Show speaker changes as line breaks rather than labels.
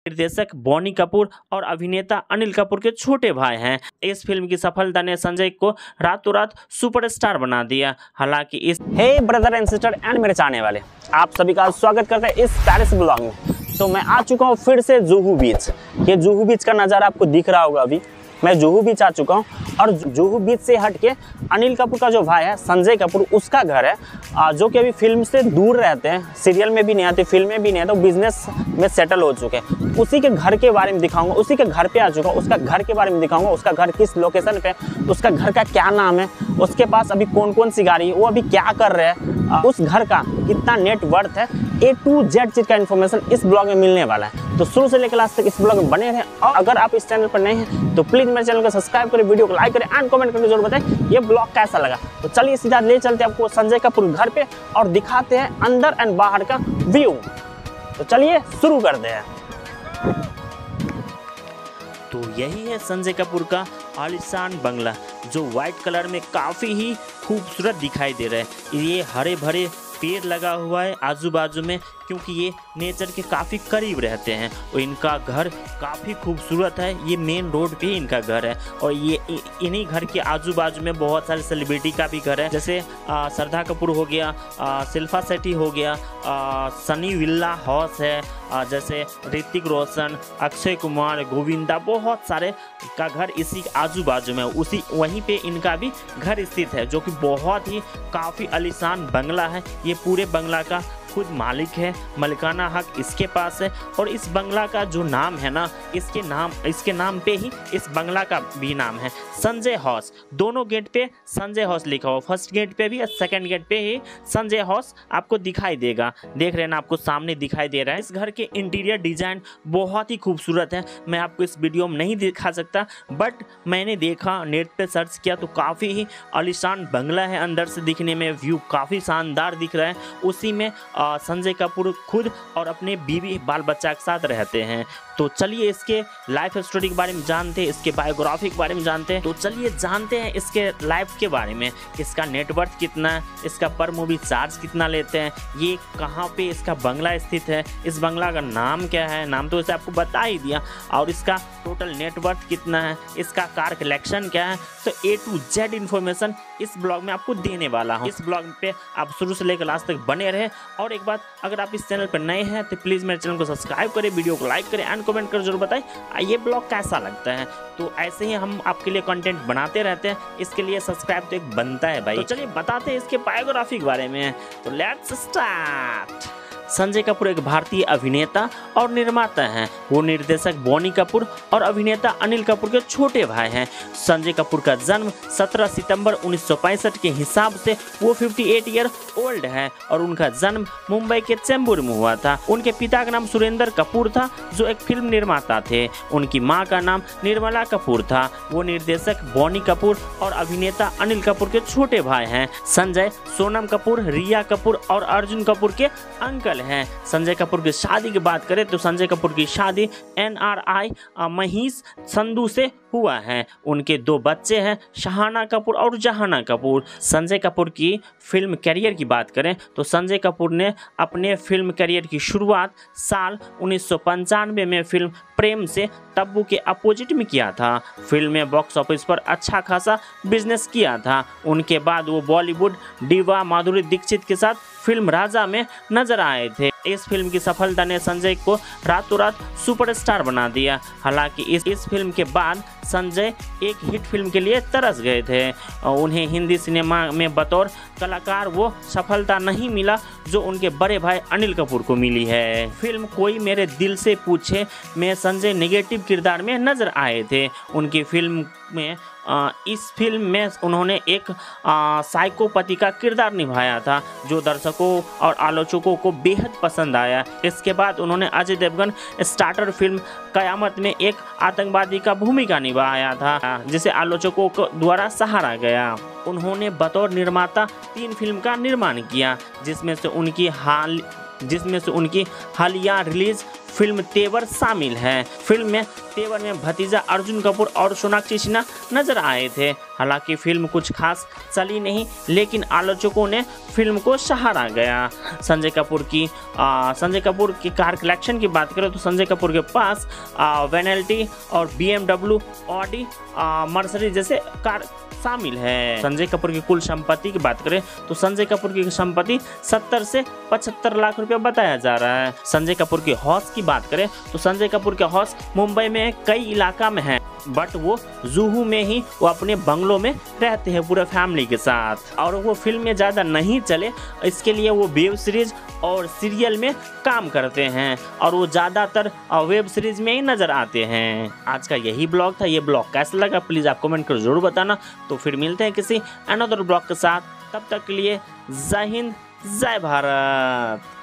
निर्देशक बॉनी कपूर और अभिनेता अनिल कपूर के छोटे भाई हैं। इस फिल्म की सफलता ने संजय को रातों रात सुपरस्टार बना दिया। हालांकि इस
hey brother and sister and मेरे चाहने वाले, आप सभी का स्वागत करते हैं इस पेरिस ब्लॉग में। तो मैं आ चुका हूँ फिर से जुहू बीच। ये जुहू बीच का नज़ारा आपको दिख रहा होगा। अभी मैं जुहू बीच आ चुका हूँ और जुहू बीच से हट के अनिल कपूर का जो भाई है संजय कपूर, उसका घर है, जो कि अभी फिल्म से दूर रहते हैं, सीरियल में भी नहीं आते, फिल्म में भी नहीं आते, वो बिजनेस में सेटल हो चुके हैं। उसी के घर के बारे में दिखाऊंगा, उसी के घर पे आ चुका हूँ, उसका घर के बारे में दिखाऊंगा, उसका घर किस लोकेशन पे, उसका घर का क्या नाम है, उसके पास अभी कौन कौन सी गाड़ी है, वो अभी क्या कर रहे हैं, उस घर का कितना नेट वर्थ है, A to Z चीज का इन्फॉर्मेशन इस ब्लॉग में मिलने वाला है। तो शुरू से लेकर लास्ट तक इस ब्लॉग में बने रहें। और अगर आप इस चैनल पर नए हैं तो प्लीज मेरे चैनल को सब्सक्राइब करें, वीडियो को लाइक करें एंड कमेंट करके जरूर बताएं ये ब्लॉग कैसा लगा। तो चलिए सीधा ले चलते हैं आपको संजय कपूर घर पे और दिखाते हैं अंदर एंड बाहर का व्यू। तो चलिए शुरू करते हैं।
तो यही है संजय कपूर का आलीशान बंगला, जो व्हाइट कलर में काफ़ी ही खूबसूरत दिखाई दे रहा है। ये हरे भरे पेड़ लगा हुआ है आजू बाजू में, क्योंकि ये नेचर के काफ़ी करीब रहते हैं। और इनका घर काफ़ी खूबसूरत है। ये मेन रोड पे इनका घर है और ये इन्हीं घर के आजू बाजू में बहुत सारे सेलिब्रिटी का भी घर है, जैसे श्रद्धा कपूर हो गया, शिल्पा शेट्टी हो गया, सनी विल्ला हाउस है, जैसे ऋतिक रोशन, अक्षय कुमार, गोविंदा, बहुत सारे का घर इसी आजू बाजू में। उसी वहीं पे इनका भी घर स्थित है, जो कि बहुत ही काफ़ी आलीशान बंगला है। ये पूरे बंगला का खुद मालिक है, मालिकाना हक इसके पास है। और इस बंगला का जो नाम है ना, इसके नाम पे ही इस बंगला का भी नाम है, संजय हाउस। दोनों गेट पे संजय हाउस लिखा हुआ, फर्स्ट गेट पे भी और सेकंड गेट पे ही संजय हाउस आपको दिखाई देगा। देख रहे हैं ना, आपको सामने दिखाई दे रहा है। इस घर के इंटीरियर डिजाइन बहुत ही खूबसूरत है। मैं आपको इस वीडियो में नहीं दिखा सकता, बट मैंने देखा, नेट पे सर्च किया तो काफ़ी ही आलीशान बंगला है। अंदर से दिखने में व्यू काफ़ी शानदार दिख रहा है। उसी में संजय कपूर खुद और अपने बीवी बाल बच्चा के साथ रहते हैं। तो चलिए इसके लाइफ स्टोरी के बारे में जानते हैं, इसके बायोग्राफी के बारे में जानते हैं। तो चलिए जानते हैं इसके लाइफ के बारे में, इसका नेटवर्थ कितना है, इसका पर मूवी चार्ज कितना लेते हैं, ये कहाँ पे इसका बंगला स्थित है, इस बंगला का नाम क्या है, नाम तो इसे आपको बता ही दिया, और इसका टोटल नेटवर्थ कितना है, इसका कार कलेक्शन क्या है। तो A to Z इन्फॉर्मेशन इस ब्लॉग में आपको देने वाला हूँ। इस ब्लॉग पे आप शुरू से लेकर लास्ट तक बने रहे। और एक बात, अगर आप इस चैनल पर नए हैं तो प्लीज़ मेरे चैनल को सब्सक्राइब करें, वीडियो को लाइक करें एंड कमेंट कर जरूर बताएं ये ब्लॉग कैसा लगता है। तो ऐसे ही हम आपके लिए कंटेंट बनाते रहते हैं, इसके लिए सब्सक्राइब तो एक बनता है भाई। तो चलिए बताते हैं इसके बायोग्राफी के बारे में। तो लेट्स स्टार्ट। संजय कपूर एक भारतीय अभिनेता और निर्माता हैं। वो निर्देशक बॉनी कपूर और अभिनेता अनिल कपूर के छोटे भाई हैं। संजय कपूर का जन्म 17 सितंबर 1965 के हिसाब से वो 58 ईयर ओल्ड है और उनका जन्म मुंबई के चेंबूर में हुआ था। उनके पिता का नाम सुरेंद्र कपूर था, जो एक फिल्म निर्माता थे। उनकी मां का नाम निर्मला कपूर था। वो निर्देशक बॉनी कपूर और अभिनेता अनिल कपूर के छोटे भाई हैं। संजय सोनम कपूर, रिया कपूर और अर्जुन कपूर के अंकल हैं। संजय कपूर की शादी की बात करें तो संजय कपूर की शादी NRI महीश संधू से हुआ है। उनके 2 बच्चे हैं, शाहाना कपूर और जहाना कपूर। संजय कपूर की फिल्म करियर की बात करें तो संजय कपूर ने अपने फिल्म करियर की शुरुआत साल 1995 में फिल्म प्रेम से तब्बू के अपोजिट में किया था। फिल्म में बॉक्स ऑफिस पर अच्छा खासा बिजनेस किया था। उनके बाद वो बॉलीवुड डिवा माधुरी दीक्षित के साथ फिल्म राजा में नजर आए थे। इस फिल्म की सफलता ने संजय को रातों रात सुपरस्टार बना दिया। हालांकि इस फिल्म के बाद संजय एक हिट फिल्म के लिए तरस गए थे। उन्हें हिंदी सिनेमा में बतौर कलाकार वो सफलता नहीं मिला जो उनके बड़े भाई अनिल कपूर को मिली है। फिल्म कोई मेरे दिल से पूछे में संजय नेगेटिव किरदार में नजर आए थे। उनकी फिल्म में इस फिल्म में उन्होंने एक साइकोपैथी का किरदार निभाया था, जो दर्शकों और आलोचकों को बेहद पसंद आया। इसके बाद उन्होंने अजय देवगन स्टार्टर फिल्म कयामत में एक आतंकवादी का भूमिका निभाया था, जिसे आलोचकों को द्वारा सराहा गया। उन्होंने बतौर निर्माता 3 फिल्म का निर्माण किया, जिसमें से उनकी हालिया रिलीज फिल्म तेवर शामिल है। फिल्म में तेवर में भतीजा अर्जुन कपूर और सोनाक्षी सिन्हा नजर आए थे। हालांकि फिल्म कुछ खास चली नहीं, लेकिन आलोचकों ने फिल्म को सराहा गया। संजय कपूर की कार कलेक्शन की बात करें तो संजय कपूर के पास वेनेल्टी और BMW, ऑडी, मर्सिडीज जैसे कार शामिल है। संजय कपूर की कुल संपत्ति की बात करें तो संजय कपूर की संपत्ति 70 से 75 लाख रुपया बताया जा रहा है। संजय कपूर के हाउस की बात करें तो संजय कपूर के हाउस मुंबई में कई इलाका में है, बट वो जुहू में ही वो अपने बंगलों में रहते हैं पूरे फैमिली के साथ। और वो फिल्म में ज़्यादा नहीं चले, इसके लिए वो वेब सीरीज और सीरियल में काम करते हैं और वो ज़्यादातर वेब सीरीज में ही नज़र आते हैं। आज का यही ब्लॉग था। ये ब्लॉग कैसा लगा प्लीज़ आप कमेंट कर जरूर बताना। तो फिर मिलते हैं किसी अनदर ब्लॉग के साथ, तब तक के लिए जय हिंद जय भारत।